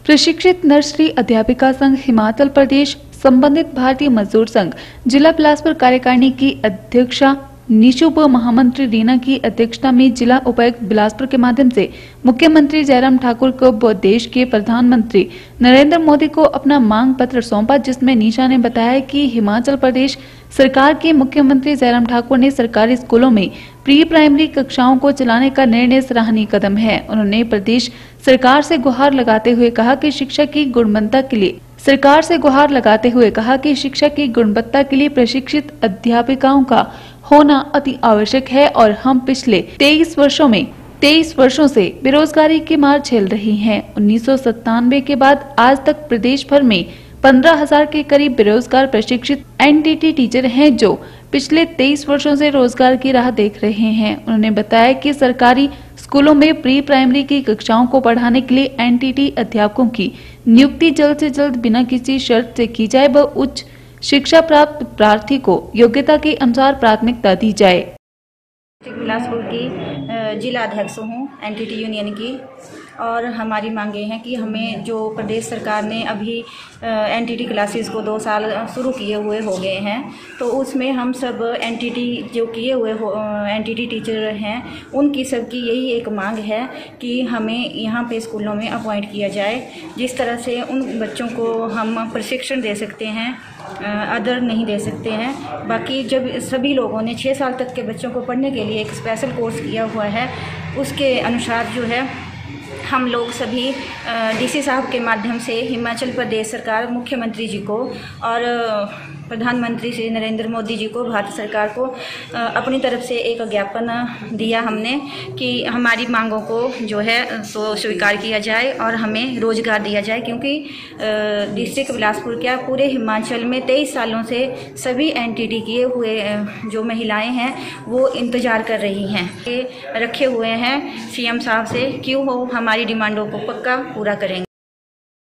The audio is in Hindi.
प्रशिक्षित नर्सरी अध्यापिका संघ हिमाचल प्रदेश, संबंधित भारतीय मजदूर संघ जिला बिलासपुर कार्यकारिणी की अध्यक्षा निशु व महामंत्री रीना की अध्यक्षता में जिला उपायुक्त बिलासपुर के माध्यम से मुख्यमंत्री जयराम ठाकुर को व देश के प्रधानमंत्री नरेंद्र मोदी को अपना मांग पत्र सौंपा, जिसमें निशा ने बताया कि हिमाचल प्रदेश सरकार के मुख्यमंत्री जयराम ठाकुर ने सरकारी स्कूलों में प्री प्राइमरी कक्षाओं को चलाने का निर्णय सराहनीय कदम है। उन्होंने प्रदेश सरकार से गुहार लगाते हुए कहा कि शिक्षा की गुणवत्ता के लिए प्रशिक्षित अध्यापिकाओं का होना अति आवश्यक है और हम पिछले 23 वर्षों से बेरोजगारी की मार झेल रही हैं। 1997 के बाद आज तक प्रदेश भर में 15,000 के करीब बेरोजगार प्रशिक्षित एनटीटी टीचर हैं, जो पिछले 23 वर्षों से रोजगार की राह देख रहे हैं। उन्होंने बताया कि सरकारी स्कूलों में प्री प्राइमरी की कक्षाओं को पढ़ाने के लिए एनटीटी अध्यापकों की नियुक्ति जल्द से जल्द बिना किसी शर्त से की जाए व उच्च शिक्षा प्राप्त प्रार्थी को योग्यता के अनुसार प्राथमिकता दी जाए। बिलासपुर की जिला अध्यक्ष हूँ एनटीटी यूनियन की, और हमारी मांगे हैं कि हमें जो प्रदेश सरकार ने अभी एनटीटी क्लासेस को 2 साल शुरू किए हुए हो गए हैं, तो उसमें हम सब एनटीटी जो किए हुए एनटीटी टीचर हैं, उनकी सबकी यही एक मांग है कि हमें यहाँ पे स्कूलों में अपॉइंट किया जाए, जिस तरह से उन बच्चों को हम प्रशिक्षण दे सकते हैं, अदर नहीं दे सकते हैं। बाकी जब सभी लोगों ने 6 साल तक के बच्चों को पढ़ने के लिए एक स्पेशल कोर्स किया हुआ है, उसके अनुसार जो है हम लोग सभी डीसी साहब के माध्यम से हिमाचल प्रदेश सरकार, मुख्यमंत्री जी को और प्रधानमंत्री श्री नरेंद्र मोदी जी को, भारत सरकार को अपनी तरफ से एक ज्ञापन दिया हमने कि हमारी मांगों को जो है सो स्वीकार किया जाए और हमें रोजगार दिया जाए, क्योंकि डिस्ट्रिक्ट बिलासपुर क्या पूरे हिमाचल में 23 सालों से सभी एनटीटी किए हुए जो महिलाएं हैं वो इंतज़ार कर रही हैं, रखे हुए हैं सीएम साहब से, क्यों वो हमारी डिमांडों को पक्का पूरा करेंगे।